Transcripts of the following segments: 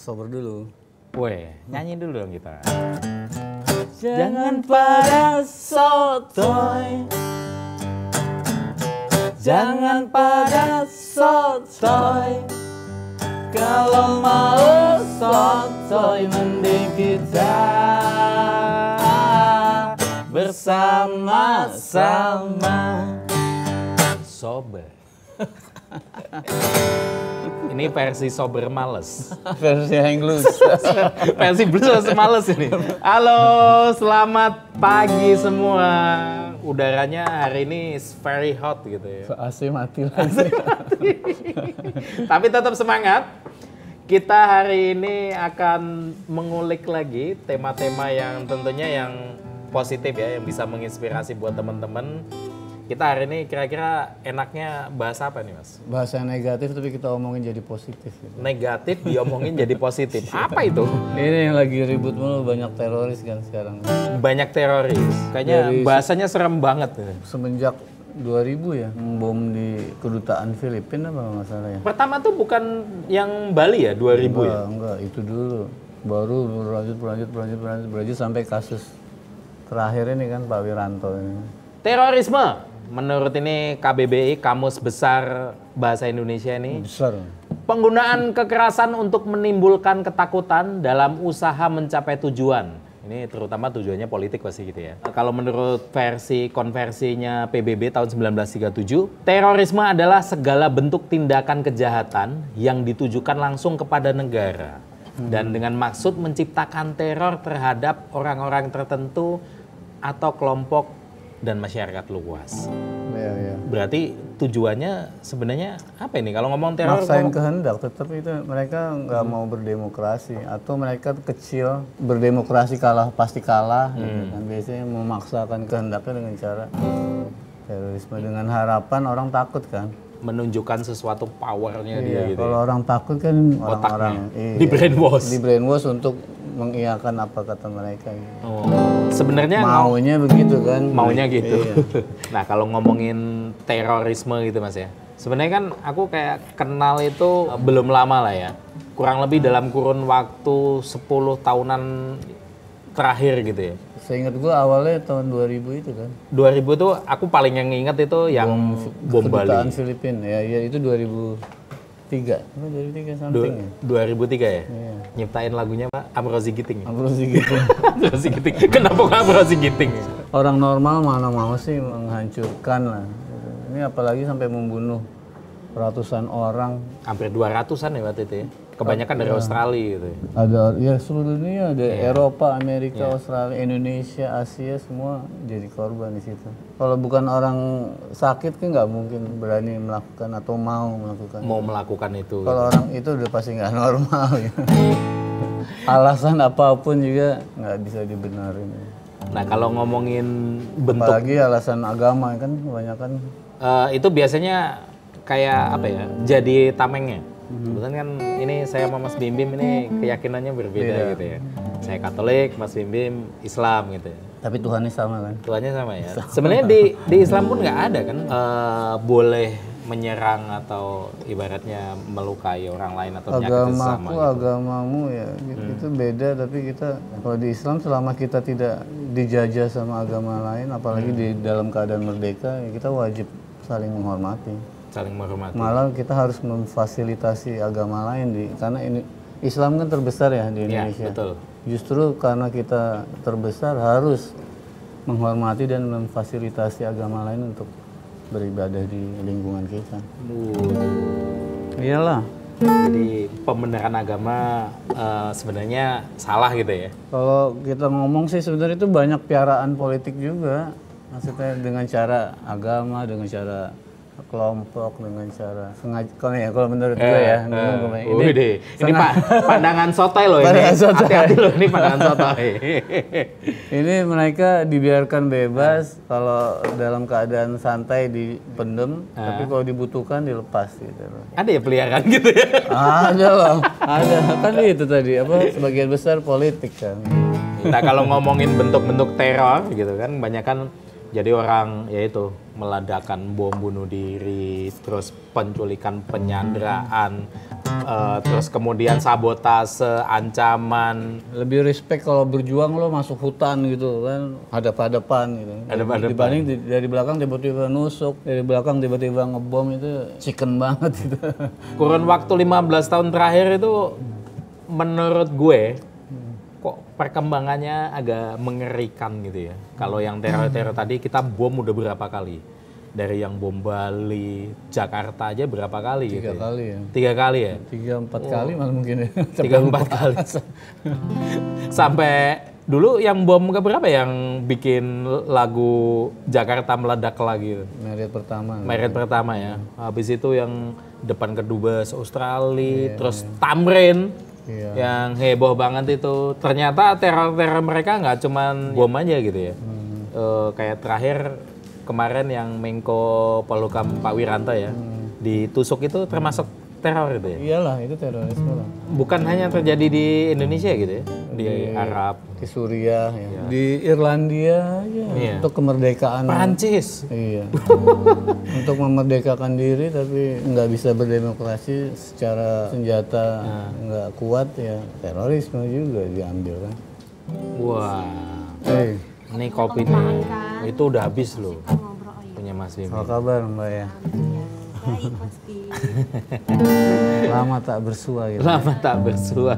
sober dulu. Weh, nyanyi dulu dong kita. Jangan pada sotoy, jangan pada sotoy. Kalau mau sotoy mending kita bersama-sama. Sober. Ini versi sober males. Versi hang loose. Versi blues males ini. Halo, selamat pagi semua. Udaranya hari ini is very hot gitu ya. AC mati lagi. Tapi tetap semangat. Kita hari ini akan mengulik lagi tema-tema yang tentunya yang positif ya, yang bisa menginspirasi buat teman-teman. Kita hari ini kira-kira enaknya bahas apa nih, Mas? Bahasa yang negatif tapi kita omongin jadi positif. Gitu. Negatif diomongin jadi positif. Apa itu? Ini yang lagi ribut mulu, banyak teroris kan sekarang. Banyak teroris. Kayaknya bahasanya serem banget. Semenjak 2000 ya, bom di kedutaan Filipina apa nggak salah ya. Pertama tuh bukan yang Bali ya, 2000 ya? Enggak, itu dulu. Baru berlanjut sampai kasus terakhir ini kan Pak Wiranto ini. Terorisme. Menurut ini KBBI, Kamus Besar Bahasa Indonesia ini. Besar. Penggunaan kekerasan untuk menimbulkan ketakutan dalam usaha mencapai tujuan. Ini terutama tujuannya politik pasti gitu ya. Kalau menurut versi konversinya PBB tahun 1937, terorisme adalah segala bentuk tindakan kejahatan yang ditujukan langsung kepada negara. Dan dengan maksud menciptakan teror terhadap orang-orang tertentu atau kelompok dan masyarakat luas. Ya. Berarti tujuannya sebenarnya apa ini? Kalau ngomong teror, maksain kehendak, tetap itu mereka nggak mau berdemokrasi atau mereka kecil berdemokrasi pasti kalah. Gitu kan. Biasanya memaksakan kehendaknya dengan cara terorisme dengan harapan orang takut kan. Menunjukkan sesuatu powernya dia gitu. Kalau orang takut kan orang-orang di brainwash untuk mengiyakan apa kata mereka. Gitu. Sebenarnya maunya begitu kan. Maunya gitu. Nah kalau ngomongin terorisme gitu Mas ya. Sebenarnya kan aku kayak kenal itu belum lama lah ya. Kurang lebih dalam kurun waktu 10 tahunan terakhir gitu ya. Seingat gue awalnya tahun 2000 itu kan. 2000 tuh aku paling yang inget itu yang bom Bali. Kedutaan Filipina ya itu 2003. 2003 something ya. 2003 ya? Iya. Nyiptain lagunya Pak Amrozi Giting ya? Amrozi Giting. Amrozi Giting. Kenapa kok Amrozi Giting? Orang normal mana mau sih menghancurkan lah. Ini apalagi sampai membunuh ratusan orang. Hampir 200-an ya waktu itu ya? Kebanyakan dari Australia gitu ya? Ada ya seluruh dunia, ada Eropa, Amerika, Australia, Indonesia, Asia semua jadi korban di situ. Kalau bukan orang sakit kan nggak mungkin berani melakukan atau mau melakukan. Mau melakukan itu. Kalau orang itu udah pasti nggak normal ya. Alasan apapun juga nggak bisa dibenarin. Nah kalau ngomongin bentuk. Apalagi alasan agama kan kebanyakan. Itu biasanya kayak apa ya? Jadi tamengnya. Kebetulan kan ini saya sama Mas Bim Bim ini keyakinannya berbeda gitu ya. Saya Katolik, Mas Bim Bim Islam gitu ya. Tapi Tuhannya sama kan? Tuhannya sama ya. Sebenarnya di Islam pun nggak ada kan boleh menyerang atau ibaratnya melukai orang lain atau menyakiti sesama. Agamamu ya itu beda, tapi kita kalau di Islam selama kita tidak dijajah sama agama lain, apalagi di dalam keadaan merdeka, ya kita wajib saling menghormati. Saling menghormati. Malah kita harus memfasilitasi agama lain karena ini Islam kan terbesar ya di Indonesia. Ya, betul. Justru karena kita terbesar harus menghormati dan memfasilitasi agama lain untuk beribadah di lingkungan kita. Iyalah. Jadi pembenaran agama sebenarnya salah gitu ya. Kalau kita ngomong sih sebenarnya itu banyak piaraan politik juga. Maksudnya dengan cara agama, dengan cara kelompok, dengan cara sengaja. Kalau menurut gue ya, ini pandangan sotoy loh ini. Hati-hati loh ini pandangan sotoy. Ini mereka dibiarkan bebas kalau dalam keadaan santai dipendem, tapi kalau dibutuhkan dilepas gitu. Ada ya peliharaan gitu ya? Ada loh, ada. Kan itu tadi sebagian besar politik kan. Nah kalau ngomongin bentuk-bentuk teror gitu kan, banyak kan Jadi orang ya itu meledakan bom bunuh diri, terus penculikan, penyanderaan, terus kemudian sabotase, ancaman. Lebih respect kalau berjuang lo masuk hutan gitu kan, hadap-hadapan gitu. Dibanding dari belakang tiba-tiba nusuk, dari belakang tiba-tiba ngebom, itu chicken banget gitu. Kurun waktu 15 tahun terakhir itu menurut gue kok perkembangannya agak mengerikan gitu ya. Kalau yang teror-teror tadi kita bom udah berapa kali? Dari yang bom Bali, Jakarta aja berapa kali gitu? 3 kali ya. 3 kali ya? 3-4 kali malah mungkin ya. 3-4 kali. Sampai dulu yang bom keberapa yang bikin lagu Jakarta meledak lagi? Merit pertama. Merit pertama ya. Habis itu yang depan kedubes Australia, terus Tamrin. Yang heboh banget itu. Ternyata teror-teror mereka nggak cuman bom aja gitu ya. Kayak terakhir kemarin yang Menko Polhukam Pak Wiranto ya, ditusuk itu termasuk teror itu ya? Iyalah, itu terorisme lah. Bukan hanya terjadi di Indonesia gitu ya? Di Arab. Di Suriah, ya. Di Irlandia, ya. Untuk kemerdekaan. Prancis. Iya. Untuk memerdekakan diri tapi nggak bisa berdemokrasi secara senjata nggak kuat, ya terorisme juga diambil kan. Wah. Ini kopi nih, itu udah habis loh. Punya Mas Bim. Apa kabar Mbak ya? Baik Mas Bim. Lama tak bersua gitu. Lama tak bersua.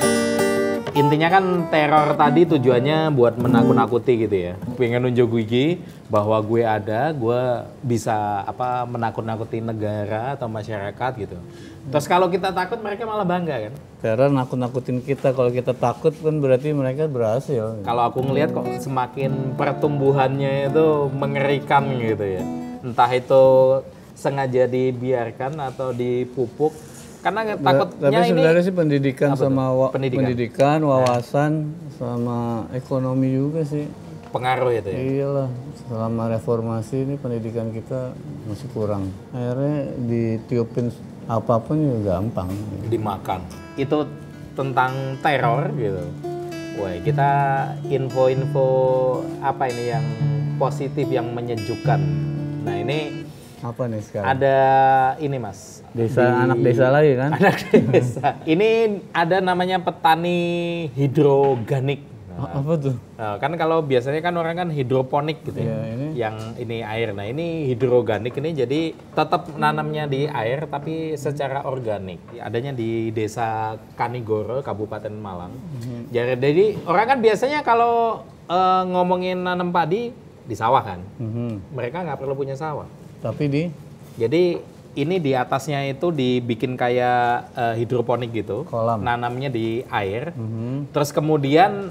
Intinya kan teror tadi tujuannya buat menakut-nakuti gitu ya. Pengen nunjuk gigi bahwa gue ada, gue bisa menakut-nakuti negara atau masyarakat gitu. Terus kalau kita takut mereka malah bangga kan. Teror nakut-nakutin kita, kalau kita takut kan berarti mereka berhasil. Kalau aku ngelihat kok semakin pertumbuhannya itu mengerikan gitu ya. Entah itu sengaja dibiarkan atau dipupuk. Karena takutnya tapi sebenarnya ini sih pendidikan sama pendidikan, wawasan sama ekonomi juga sih. Pengaruh itu ya? Iyalah, selama reformasi ini pendidikan kita masih kurang. Akhirnya ditiupin apapun juga gampang. Dimakan. Itu tentang teror gitu. Wah, kita info-info apa ini yang positif, yang menyejukkan. Nah ini apa nih sekarang? ada ini Mas. Anak desa lagi kan? Anak desa. Ini ada namanya petani hidroganik. Apa tuh? Nah, kan kalau biasanya kan orang kan hidroponik gitu ya. Yang ini air. Nah ini hidroganik ini jadi tetap nanamnya di air tapi secara organik. Adanya di desa Kanigoro, Kabupaten Malang. Jadi orang kan biasanya kalau ngomongin nanam padi di sawah kan. Mereka nggak perlu punya sawah. Tapi jadi ini di atasnya itu dibikin kayak hidroponik gitu. Kolam. Nanamnya di air. Terus kemudian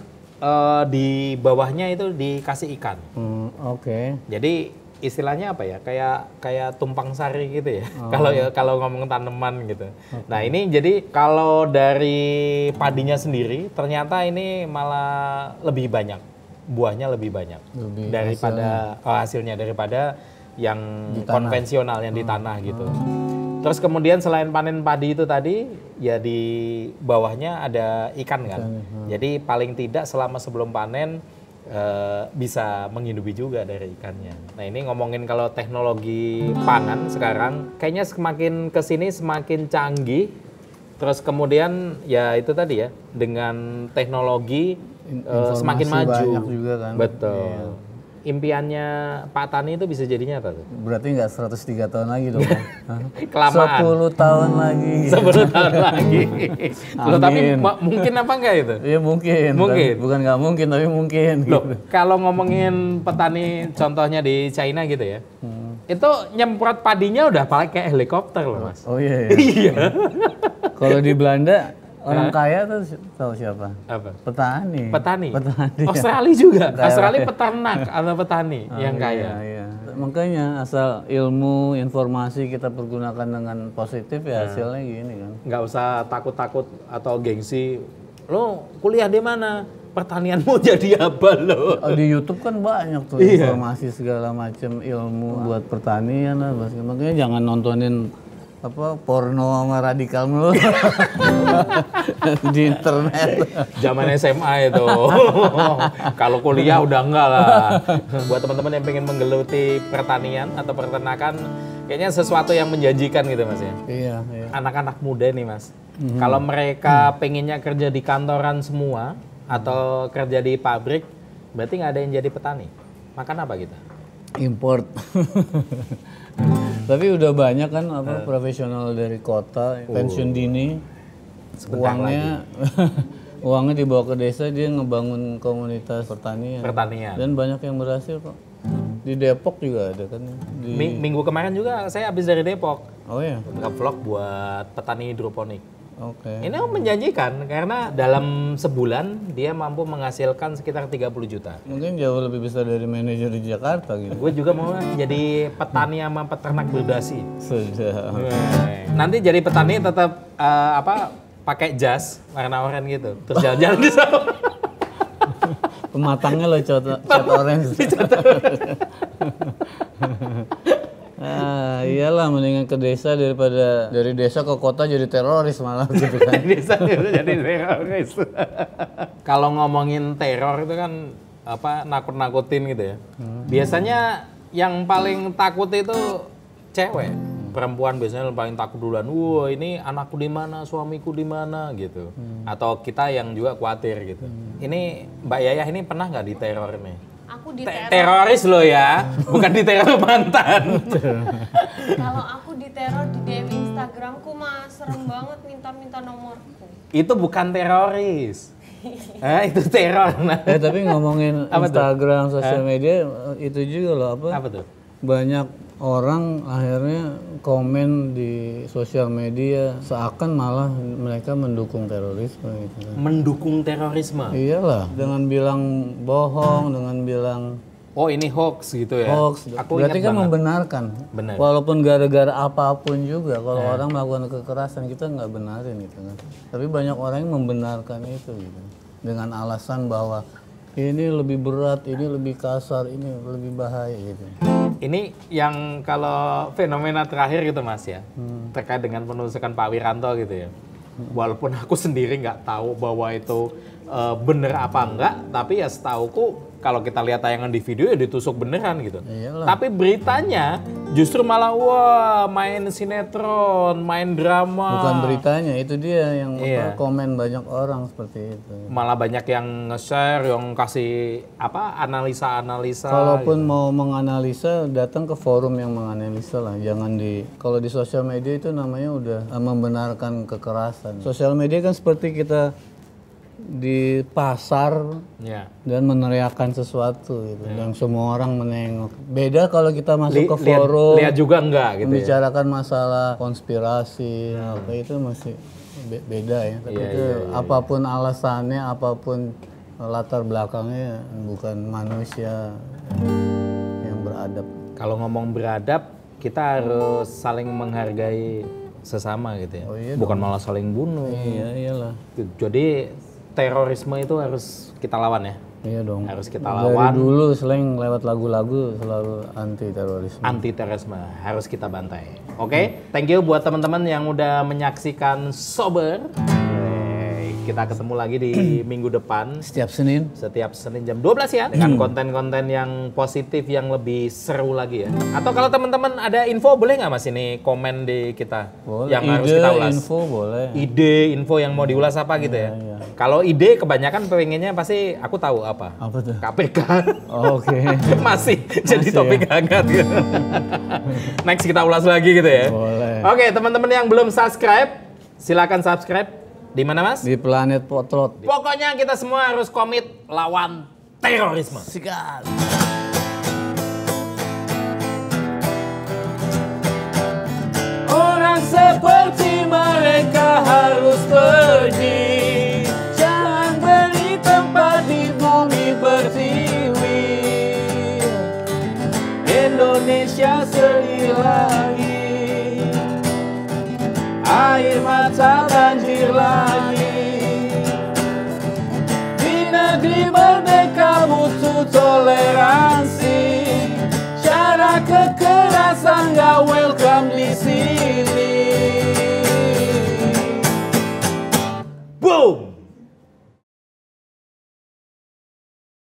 di bawahnya itu dikasih ikan. Oke. Jadi istilahnya apa ya? Kayak tumpang sari gitu ya. Kalau ngomong tanaman gitu. Nah, ini jadi kalau dari padinya sendiri ternyata ini malah lebih banyak. Buahnya lebih banyak daripada hasilnya daripada yang konvensional yang di tanah gitu. Terus kemudian selain panen padi itu tadi, ya di bawahnya ada ikan kan. Jadi paling tidak selama sebelum panen bisa menghidupi juga dari ikannya. Nah ini ngomongin kalau teknologi pangan sekarang, kayaknya semakin kesini semakin canggih. Terus kemudian ya itu tadi ya, dengan teknologi semakin maju. Banyak juga kan. Betul. Iya. Impiannya Pak Tani itu bisa jadi nyata tuh? Berarti nggak 103 tahun lagi dong? Kelamaan. 10 tahun lagi. 10 tahun lagi. Loh, tapi mungkin apa enggak itu? Iya mungkin. Bukan nggak mungkin, tapi mungkin. Loh, gitu. kalau ngomongin petani contohnya di China gitu ya, itu nyemprot padinya udah pakai helikopter loh Mas. Oh iya. Iya. Kalau di Belanda orang kaya tuh tahu siapa? Apa? Petani. Australia juga. Australia peternak atau petani yang kaya. Iya. Makanya asal ilmu, informasi kita pergunakan dengan positif ya hasilnya gini kan. Nggak usah takut-takut atau gengsi. Lo kuliah di mana? Pertanianmu jadi apa lo? Di YouTube kan banyak tuh informasi segala macam ilmu buat pertanian lah. Makanya jangan nontonin porno sama radikal mulu di internet. Zaman SMA itu. Kalau kuliah udah enggak lah. Buat teman-teman yang pengen menggeluti pertanian atau peternakan, kayaknya sesuatu yang menjanjikan gitu Mas ya. Iya. Anak-anak muda nih Mas. Kalau mereka pengennya kerja di kantoran semua atau kerja di pabrik, berarti nggak ada yang jadi petani. Makan apa kita? Import. Tapi udah banyak kan profesional dari kota pensiun dini, uangnya dibawa ke desa, dia ngebangun komunitas pertanian. Dan banyak yang berhasil kok. Di Depok juga ada kan. Minggu kemarin juga saya habis dari Depok. Oh ya. Nge-vlog buat petani hidroponik. Oke. Ini menjanjikan karena dalam sebulan dia mampu menghasilkan sekitar 30 juta. Mungkin jauh lebih besar dari manajer di Jakarta gitu. Gue juga mau jadi petani sama peternak berdasi. Sudah. Nanti jadi petani tetap pakai jas warna oranye gitu. Terus jalan-jalan di sana. Pematangnya lo cat orange. Iyalah mendingan ke desa daripada dari desa ke kota jadi teroris malah gitu kan. Desa jadi teroris. Kalau ngomongin teror itu kan nakut-nakutin gitu ya. Biasanya yang paling takut itu cewek. Perempuan biasanya yang paling takut duluan. Wah, ini anakku di mana, suamiku di mana gitu. Atau kita yang juga khawatir gitu. Ini Mbak Yayah ini pernah nggak diteror nih? Aku diteror. Teroris loh ya, bukan diteror mantan. Kalau aku diteror di DM Instagramku mah serem banget minta nomorku. Itu bukan teroris. Itu teror. Tapi ngomongin Instagram, sosial media itu juga loh Apa tuh? Banyak orang akhirnya komen di sosial media seakan malah mereka mendukung terorisme gitu. Mendukung terorisme? Iyalah, dengan bilang bohong, dengan bilang ini hoax gitu ya? Hoax, berarti kan membenarkan. Benar. Walaupun gara-gara apapun juga, kalau orang melakukan kekerasan kita nggak benarin gitu kan. Tapi banyak orang yang membenarkan itu gitu. Dengan alasan bahwa ini lebih berat, ini lebih kasar, ini lebih bahaya gitu. Ini yang kalau fenomena terakhir gitu Mas ya, terkait dengan penusukan Pak Wiranto gitu ya. Walaupun aku sendiri nggak tahu bahwa itu bener apa enggak, tapi ya setauku kalau kita lihat tayangan di video ya ditusuk beneran gitu. Iyalah. Tapi beritanya justru malah main sinetron, main drama. Bukan beritanya, itu dia yang komen banyak orang seperti itu. Malah banyak yang nge-share, yang kasih analisa-analisa. Kalaupun gitu. mau menganalisa, datang ke forum yang menganalisa lah. Jangan kalau di sosial media itu namanya udah membenarkan kekerasan. Sosial media kan seperti kita di pasar dan meneriakkan sesuatu gitu, dan semua orang menengok. Beda kalau kita masuk ke forum, lihat juga enggak gitu. Membicarakan masalah konspirasi, apa itu masih beda ya. Tapi apapun alasannya, apapun latar belakangnya, bukan manusia yang beradab. Kalau ngomong beradab, kita harus saling menghargai sesama gitu ya. Bukan malah saling bunuh. Iyalah. Jadi terorisme itu harus kita lawan ya. Iya dong. Harus kita lawan. Dari dulu selain lewat lagu-lagu selalu anti terorisme. Anti terorisme harus kita bantai. Oke, thank you buat teman-teman yang udah menyaksikan Sober. Kita ketemu lagi di minggu depan. Setiap Senin jam 12 ya. Dengan konten-konten yang positif yang lebih seru lagi ya. Atau kalau teman-teman ada info boleh nggak Mas ini komen di kita? Boleh. Yang harus kita ulas. Info boleh. Ide, info yang mau diulas apa gitu ya. Kalau ide kebanyakan pengennya pasti aku tahu apa. Apa tuh? KPK. Oke. Masih jadi topik hangat gitu. Next kita ulas lagi gitu ya. Boleh. Oke, teman-teman yang belum subscribe, silakan subscribe. Di mana Mas? Di Planet Potlot. Pokoknya kita semua harus komit lawan terorisme. Sikat. Orang seperti mereka harus pergi. Jangan beri tempat di bumi pertiwi. Indonesia sedih lagi. Air mata banjir lagi.